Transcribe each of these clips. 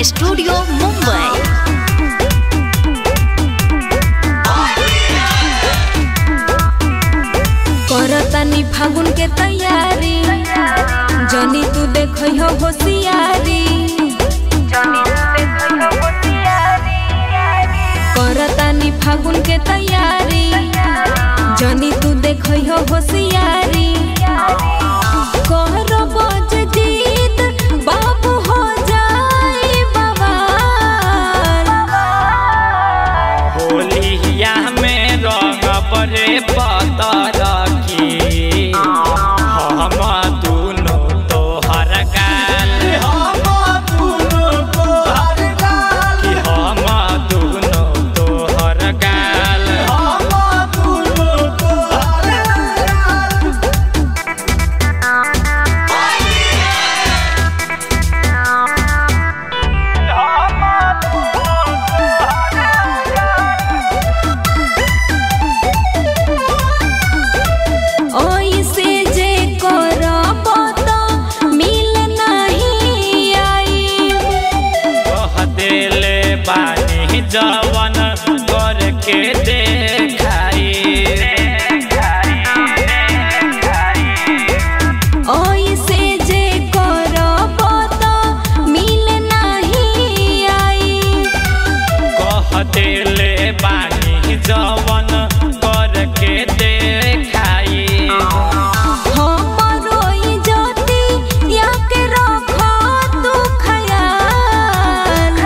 Studio Mumbai. करतानी फागुन के तैयारी, जनी तू देखो होशियारी। करतानी फागुन के तैयारी, जनी तू देखो होशियारी। बाबू हो जाए बवाल। होलिया में रंग बरे पतर की हम दुनो तोहर गाल, हम दुनो तोहर गाल, हम दुनो तोहर गाल, हम दुनो तोहर जवन करके देखाई। ओइसे जे करब त मिल नहीं आई। कह देले बानी जवन करके देखाई। हमरो इज्जती या के रख तू ख्याल।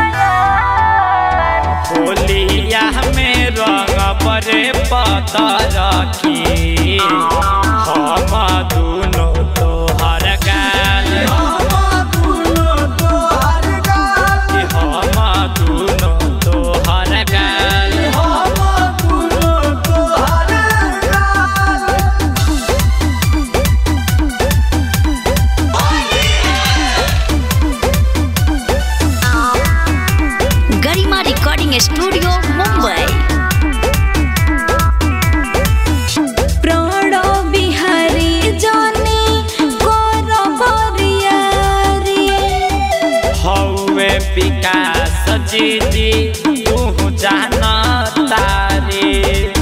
होलिया में रंग बरे पतर की हम दुनो तोहर गाल, हम दुनो तोहर गाल, हम दुनो तोहर गाल, हम दुनो तोहर गाल। Garima recording studio Mumbai. विकास जीजी तू जाना तारी,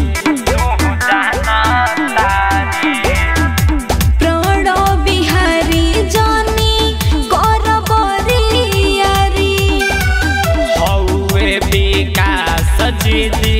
प्रणव बिहारी जानी करबरियारी। हौवे विकास जीजी